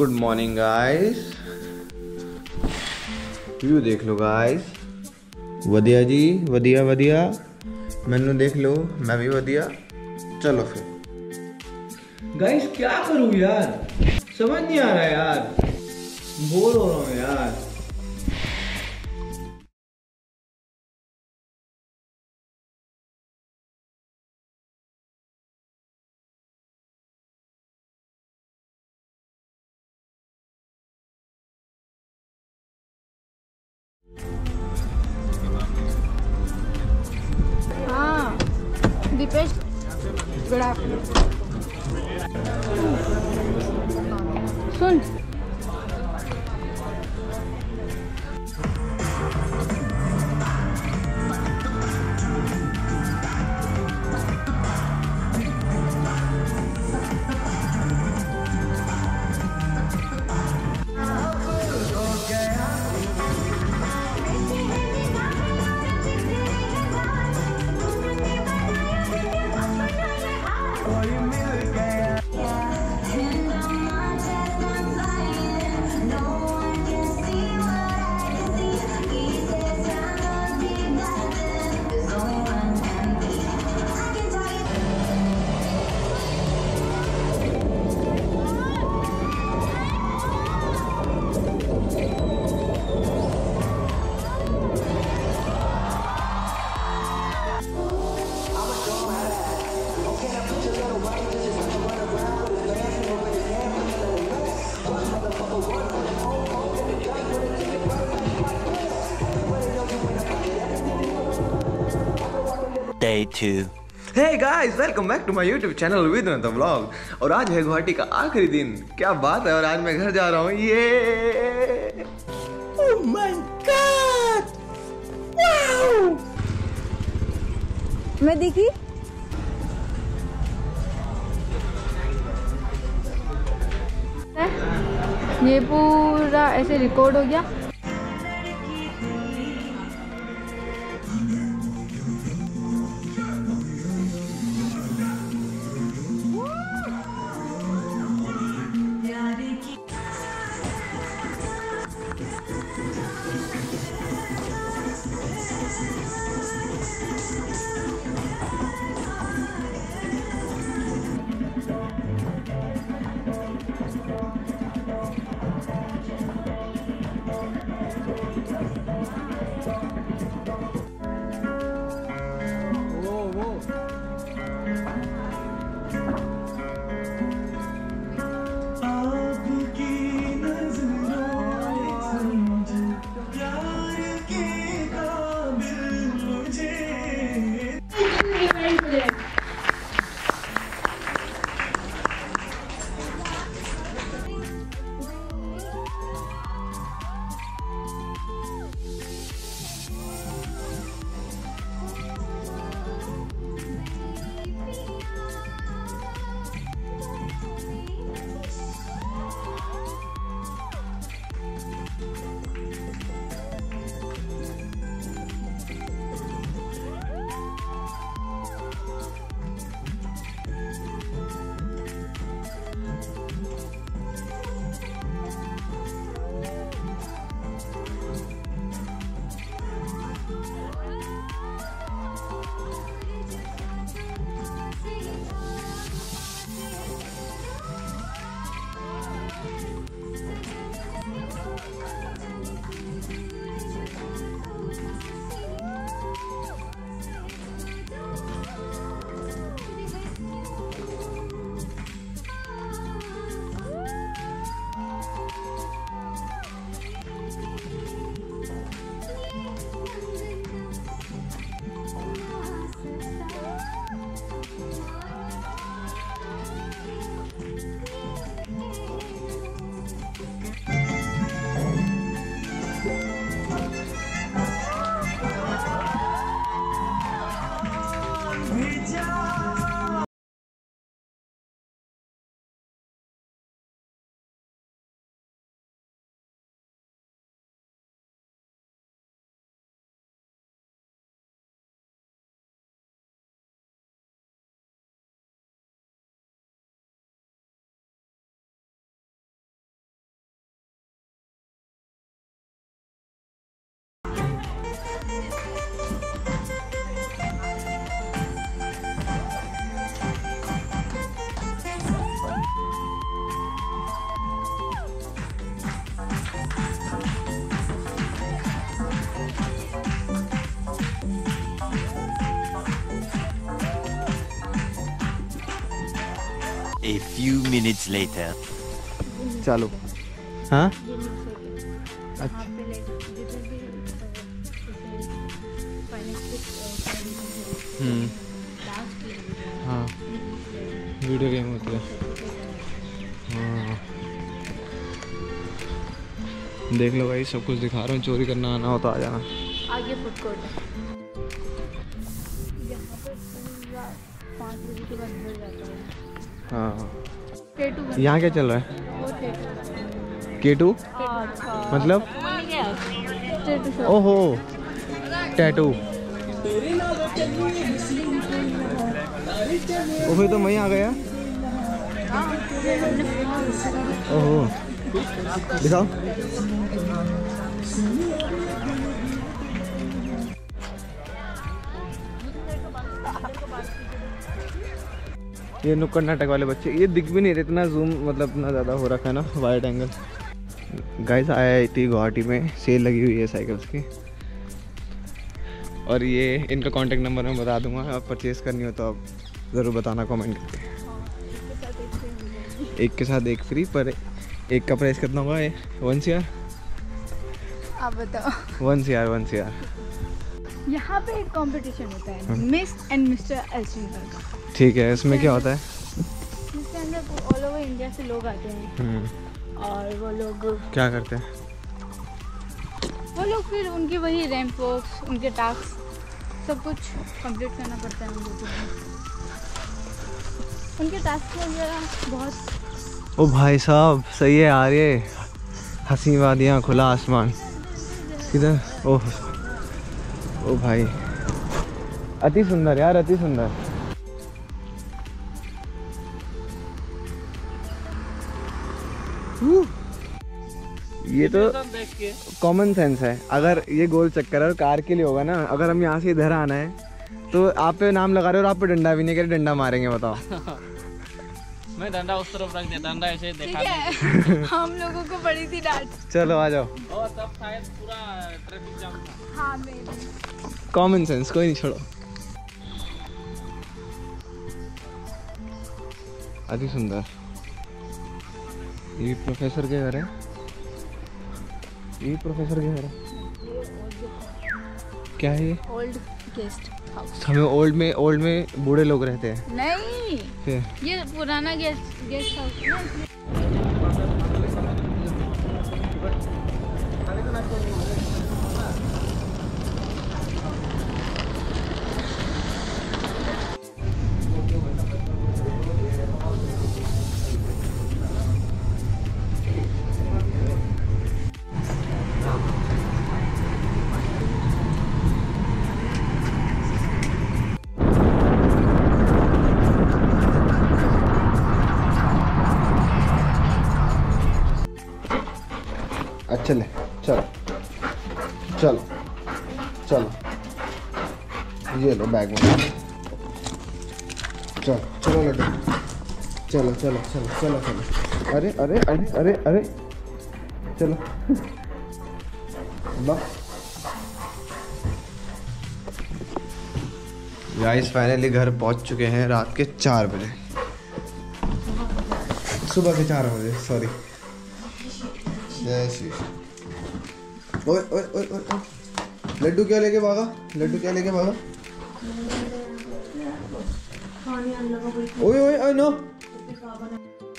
Good morning guys. View देख लो guys. वधिया जी, वधिया वधिया। मैनू देख लो, मैं भी वधिया। चलो फिर गाइस, क्या करूं यार, समझ नहीं आ रहा यार, बोर हो रहा हूं यार। हाँ दीपेश, गुड आफ्टरनून। सुन, Day 2. Hey guys, welcome back to my YouTube channel with another vlog। और आज है गुवाहाटी का आखिरी दिन। क्या बात है। और आज मैं घर जा रहा हूँ। ये ओह माय गॉड, वाओ। मैं देखी ये पूरा ऐसे रिकॉर्ड हो गया। few minutes later. चलो। हाँ ये मिक्स हो गया। अच्छा। यहाँ पे लाइक जितने भी फाइनेंस हाँ वीडियो गेम होती है। हाँ देख लो भाई, सब कुछ दिखा रहा हूँ। चोरी करना आना हो तो आ जाना। आगे फूड कोर्ट है। यहाँ पे पूरा 5 बजे के बाद भर जाता है। हाँ K2 यहाँ क्या चल रहा है? वो K2 K2 मतलब? K2 shop. ओहो टैटू। ओ फिर तो मैं आ गया। ओहो दिखाओ। ये नुक्कड़ नाटक वाले बच्चे, ये दिख भी नहीं रहे, इतना जूम मतलब इतना ज़्यादा हो रखा है ना wide angle. Guys IIT Guwahati में सेल लगी हुई है साइकिल्स की, और ये इनका कांटेक्ट नंबर मैं बता दूंगा। आप परचेज़ करनी हो तो आप ज़रूर बताना कमेंट करके। एक के साथ एक फ्री, पर एक का प्राइस कितना होगा? 1 CR। आप बताओ। 1 CR। यहाँ पे एक कंपटीशन होता है मिस एंड मिस्टर एल्सिंगर का। ठीक है, इसमें क्या होता है? जिसके अंदर ऑल ओवर इंडिया से लोग आते हैं और वो लोग क्या करते हैं? फिर उनकी वही रैंप वॉक्स, उनके टास्क सब कुछ कंप्लीट करना पड़ता है उनको। उनके टास्क वगैरह बहुत। ओ भाई साहब सही है यार, ये हंसी वादियाँ, खुला आसमान। किधर? ओह ओ भाई अति सुंदर यार, अति सुंदर। ये तो कॉमन सेंस है। अगर ये गोल चक्कर है कार के लिए होगा ना, अगर हम यहाँ से इधर आना है तो आप पे नाम लगा रहे हो और आप पे डंडा भी नहीं करे, डंडा मारेंगे बताओ। मैं डंडा उस तरफ रख दिया, डंडा ऐसे देखा था। हम लोगों को बड़ी थी डांट। चलो आ जाओ। और तब शायद पूरा ट्रैफिक जाम था। हाँ मेरी कॉमन सेंस, कोई नहीं, छोड़ो। अति सुंदर। ये प्रोफेसर के घर है, ये प्रोफेसर के घर है। क्या है ये? Old guest house. हमें ओल्ड में बूढ़े लोग रहते हैं। नहीं फिर ये पुराना गेस्ट हाउस है ना। चले चलो चलो चलो, ये लो बैग में। चलो चलो लड्डू, चलो चलो चलो चलो चलो। अरे अरे अरे अरे अरे चलो गाइस फाइनली घर पहुंच चुके हैं रात के 4 बजे, सुबह के 4 बजे, सॉरी। जय श्री। ओए ओए ओए ओए, लड्डू क्या लेके भागा? लड्डू क्या लेके भागा? ओए ओए ओए नो।